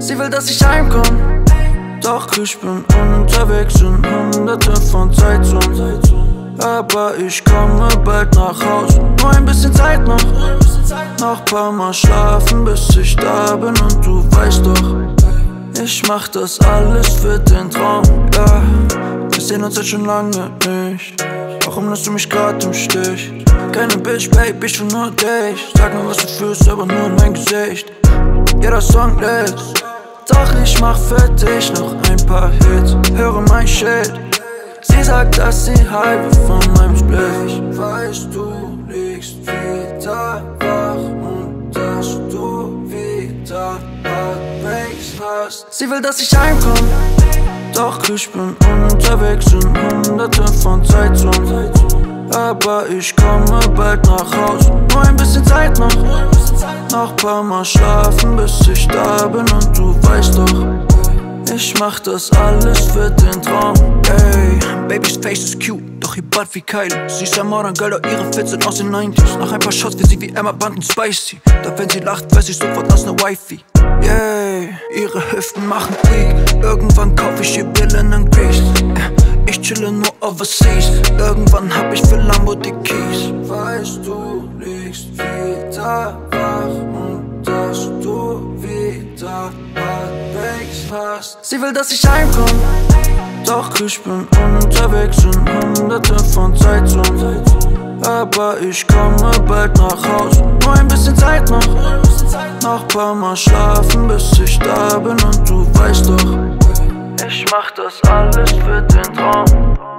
Sie will, dass ich heimkomm, doch ich bin unterwegs in hunderte von Zeitzonen. Aber ich komme bald nach Haus, nur ein bisschen Zeit noch. Noch paar Mal schlafen, bis ich da bin und du weißt doch, ich mach das alles für den Traum, ja. Wir sehen uns jetzt schon lange nicht, warum lässt du mich grad im Stich? Keine Bitch, Baby, ich will nur dich. Sag mir, was du fühlst, aber nur in mein Gesicht. Jeder Song lädt, doch ich mach für dich noch ein paar Hits. Höre mein Shit, sie sagt, dass sie halb von meinem Split. Ich weiß, du liegst wieder wach und dass du wieder Heartbreaks hast. Sie will, dass ich heimkomm, doch ich bin unterwegs in hunderte von Zeitzonen. Aber ich komme bald nach Haus, nur ein bisschen Zeit noch. Noch paar Mal schlafen, bis ich da bin und du weißt doch, ich mach das alles für den Traum, ey. Babys Face ist cute, doch ihr Butt wie Kylie. Sie ist ein Modern Girl, doch ihre Fits sind aus den 90s. Nach ein paar Shots wird sie wie Emma Band und spicy. Doch wenn sie lacht, weiß ich sofort, das ne Wifey. Yeah, ihre Hüften machen Peak. Irgendwann kauf ich ihr Brillen in Greece. Ich chille nur overseas. Irgendwann hab ich für Lambo die Keys. Weißt du, liegst wieder wach und dass du wieder Heartbreaks hast. Sie will, dass ich heimkomm, doch ich bin unterwegs in hunderte von Zeitzonen. Aber ich komme bald nach Haus, nur ein bisschen Zeit noch. Noch paar Mal schlafen, bis ich da bin und du weißt doch, ich mach das alles für den Traum.